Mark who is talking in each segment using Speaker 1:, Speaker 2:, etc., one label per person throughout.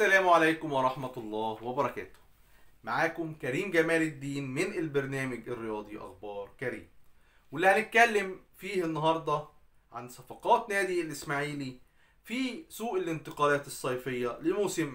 Speaker 1: السلام عليكم ورحمة الله وبركاته. معاكم كريم جمال الدين من البرنامج الرياضي أخبار كريم، واللي هنتكلم فيه النهاردة عن صفقات نادي الإسماعيلي في سوق الانتقالات الصيفية لموسم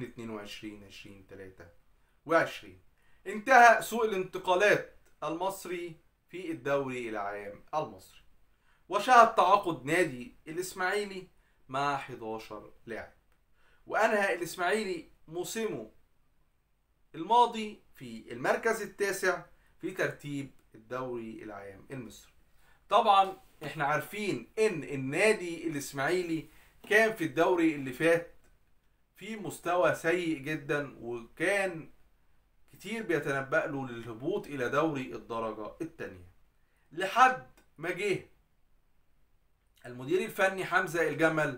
Speaker 1: 2022-2023. انتهى سوق الانتقالات المصري في الدوري العام المصري، وشهد تعاقد نادي الإسماعيلي مع 11 لاعب، وأنهى الإسماعيلي موسمه الماضي في المركز التاسع في ترتيب الدوري العام المصري. طبعا احنا عارفين ان النادي الإسماعيلي كان في الدوري اللي فات في مستوى سيء جدا، وكان كتير بيتنبأ له للهبوط إلى دوري الدرجة الثانية، لحد ما جه المدير الفني حمزة الجمل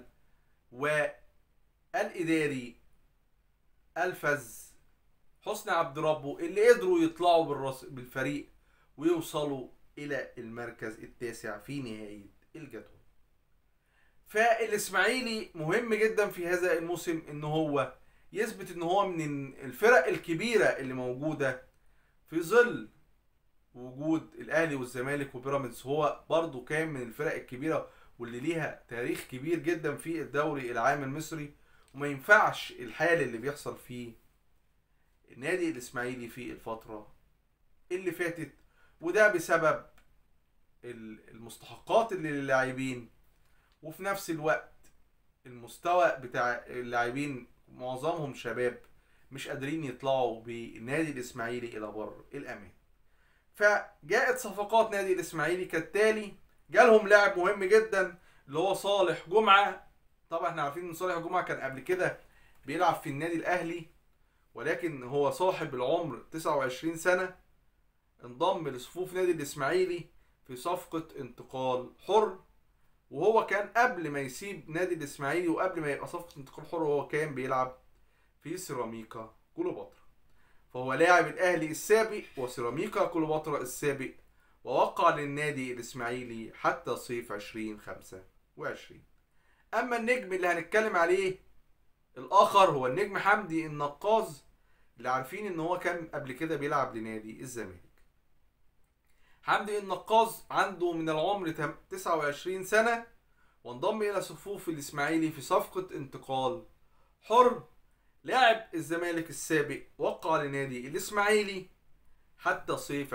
Speaker 1: والإداري الفز حسني عبد ربه اللي قدروا يطلعوا بالفريق ويوصلوا الى المركز التاسع في نهاية الجدول. فالاسماعيلي مهم جدا في هذا الموسم ان هو يثبت ان هو من الفرق الكبيرة اللي موجودة في ظل وجود الاهلي والزمالك وبيراميدز. هو برضو كان من الفرق الكبيرة واللي ليها تاريخ كبير جدا في الدوري العام المصري، وما ينفعش الحال اللي بيحصل فيه النادي الاسماعيلي في الفترة اللي فاتت، وده بسبب المستحقات اللي للاعبين، وفي نفس الوقت المستوى بتاع اللاعبين معظمهم شباب مش قادرين يطلعوا بالنادي الاسماعيلي الى بر الامان. فجاءت صفقات نادي الاسماعيلي كالتالي: جالهم لاعب مهم جدا اللي هو صالح جمعة. طبعا احنا عارفين ان صالح جمعة كان قبل كده بيلعب في النادي الاهلي، ولكن هو صاحب العمر 29 سنة انضم لصفوف نادي الإسماعيلي في صفقة انتقال حر. وهو كان قبل ما يسيب نادي الإسماعيلي وقبل ما يبقى صفقة انتقال حر هو كان بيلعب في سيراميكا كليوباترا، فهو لاعب الأهلي السابق وسيراميكا كليوباترا السابق، ووقع للنادي الإسماعيلي حتى صيف 2025. أما النجم اللي هنتكلم عليه الآخر هو النجم حمدي النقاز، اللي عارفين ان هو كان قبل كده بيلعب لنادي الزمالك. حمدي النقاز عنده من العمر 29 سنة، وانضم الى صفوف الاسماعيلي في صفقة انتقال حر. لاعب الزمالك السابق وقع لنادي الاسماعيلي حتى صيف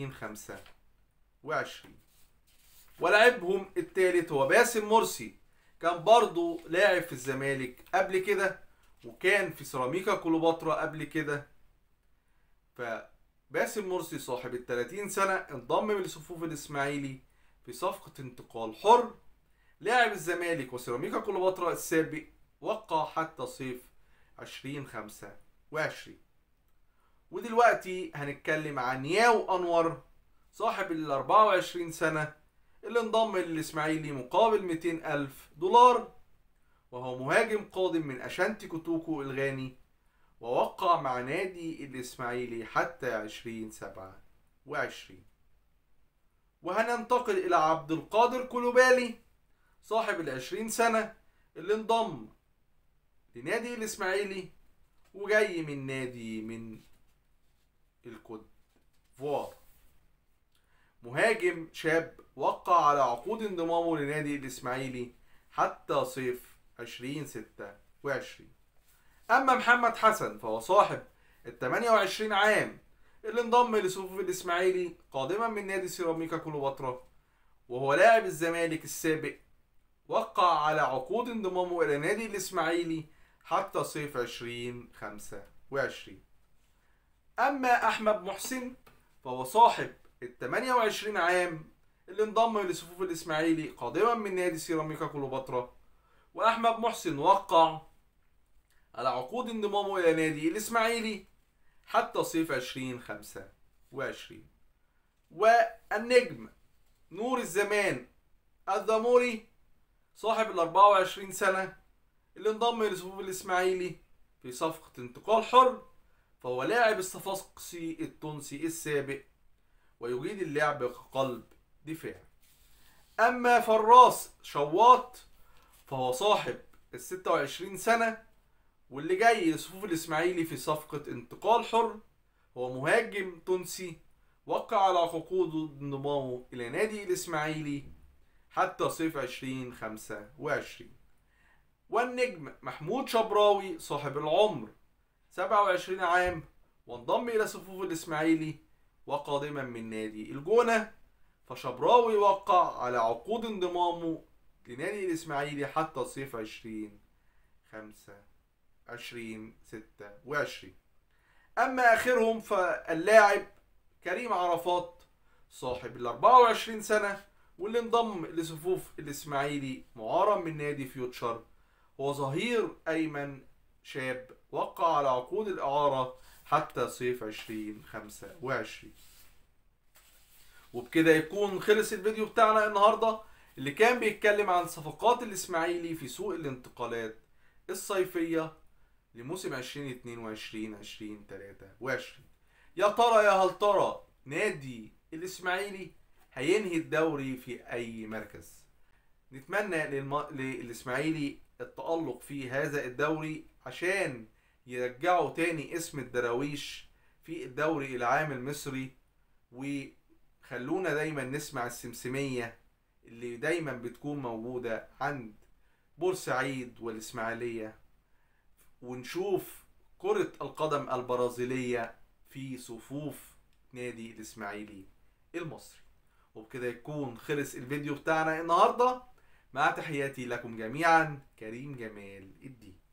Speaker 1: 2025. ولاعبهم الثالث هو باسم مرسي، كان برضه لاعب في الزمالك قبل كده وكان في سيراميكا كليوباترا قبل كده. فباسم مرسي صاحب ال 30 سنة انضم لصفوف الإسماعيلي في صفقة انتقال حر. لاعب الزمالك وسيراميكا كليوباترا السابق وقع حتى صيف 2025. ودلوقتي هنتكلم عن ياو أنور صاحب ال 24 سنة اللي انضم للإسماعيلي مقابل 200 ألف دولار، وهو مهاجم قادم من أشانتي كوتوكو الغاني، ووقع مع نادي الإسماعيلي حتى 2027. وهننتقل إلى عبد القادر كولوبالي صاحب 20 سنة اللي انضم لنادي الإسماعيلي وجاي من نادي من الكوت فوار. مهاجم شاب وقع على عقود انضمامه لنادي الإسماعيلي حتى صيف 2026. أما محمد حسن فهو صاحب ال 28 عام اللي انضم لصفوف الإسماعيلي قادما من نادي سيراميكا كليوباترا، وهو لاعب الزمالك السابق وقع على عقود انضمامه إلى نادي الإسماعيلي حتى صيف 2025. أما أحمد محسن فهو صاحب ال 28 عام اللي انضم لصفوف الإسماعيلي قادما من نادي سيراميكا كليوباترا، وأحمد محسن وقع على عقود انضمامه إلى نادي الإسماعيلي حتى صيف 2025. والنجم نور الزمان الدموري صاحب ال 24 سنة اللي انضم لصفوف الإسماعيلي في صفقة انتقال حر، فهو لاعب الصفاقسي التونسي السابق ويجيد اللعب كقلب دفاع. أما فراس شواط فهو صاحب ال 26 سنة واللي جاي لصفوف الإسماعيلي في صفقة انتقال حر هو مهاجم تونسي وقع على عقود انضمامه إلى نادي الإسماعيلي حتى صيف 2025. والنجم محمود شبراوي صاحب العمر 27 عام، وانضم إلى صفوف الإسماعيلي وقادما من نادي الجونة. فشبراوي وقع على عقود انضمامه لنادي الإسماعيلي حتى صيف 2026. أما آخرهم فاللاعب كريم عرفات صاحب ال 24 سنة، واللي انضم لصفوف الإسماعيلي معارا من نادي فيوتشر. هو ظهير أيمن شاب وقع على عقود الإعارة حتى صيف 2025. وبكده يكون خلص الفيديو بتاعنا النهاردة، اللي كان بيتكلم عن صفقات الإسماعيلي في سوق الانتقالات الصيفية لموسم 2022-2023. يا ترى يا هل ترى نادي الإسماعيلي هينهي الدوري في أي مركز؟ نتمنى للإسماعيلي التألق في هذا الدوري عشان يرجعوا تاني اسم الدراويش في الدوري العام المصري، وخلونا دايما نسمع السمسمية اللي دايما بتكون موجودة عند بورسعيد والإسماعيلية، ونشوف كرة القدم البرازيلية في صفوف نادي الإسماعيلي المصري. وبكده يكون خلص الفيديو بتاعنا النهاردة. مع تحياتي لكم جميعا، كريم جمال الدين.